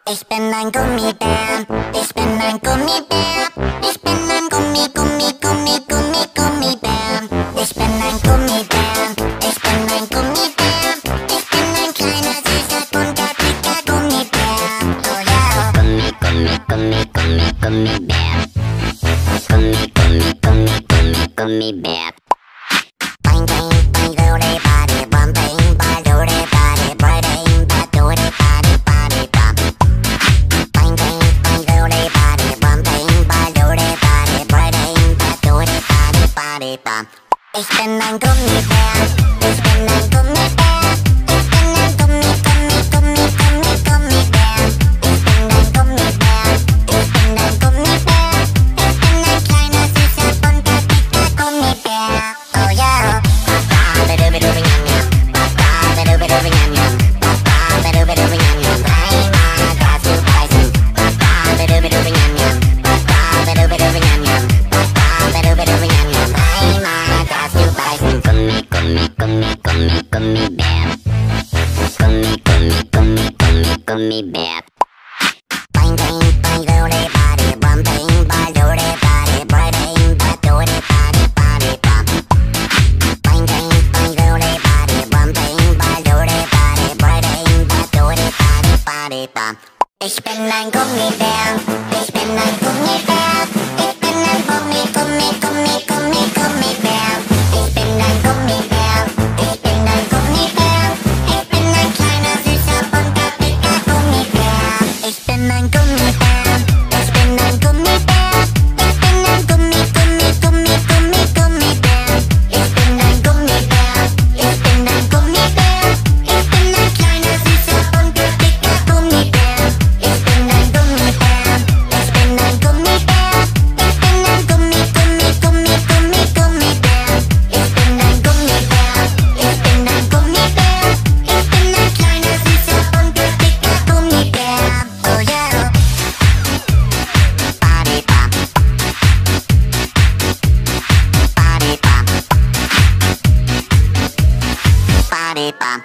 Ich bin ein Gummibär, ich bin ein Gummibär, ich bin ein Gummibär. Ich bin ein Gummibär, ich bin ein Gummibär, ich bin ein kleiner, süßer, bunter, dicker Gummibär. Oh ja. Gummibär. Gummibär. Bang, bang, bang, body, body, bum, bang, body, body, body, body, body, body, bum. Bang, bang, bang, body, body, bum, bang, body, body, body, body, bum. Ich bin ein Gummibär, ich bin ein Gummibär, ich bin ein Gummibär. Ich bin ein Gummibär, ich bin ein Gummibär, ich bin ein kleiner, süßer, bunter, dicker Gummibär. Oh ja. Gummibär. Bang, bang, bang, body, body, bum, bang, body, body, body, body, body, bum. Bang, bang, bang, body, body, bum, bang, body, body, body, body, bum. Ich bin ein Gummibär, ich bin ein Gummibär, ich bin ein Gummibär. Ich bin ein Gummibär, ich bin ein Gummibär, ich bin ein kleiner, süßer, bunter, dicker Gummibär. Ich bin ein Gummibär, ich bin ein Gummibär, ich bin ein Gummibär. Ich bin ein Gummibär, ich bin ein Gummibär, ich bin ein kleiner, süßer, bunter, dicker Gummibär. Ich bin ein Gummibär, ich bin ein Gummibär, ich bin ein Gummibär. Ich bin ein Gummibär, ich bin ein Gummibär, ich bin ein kleiner, süßer, bunter, dicker Gummibär. Oh yeah. Body bum. Body bum. Body bum.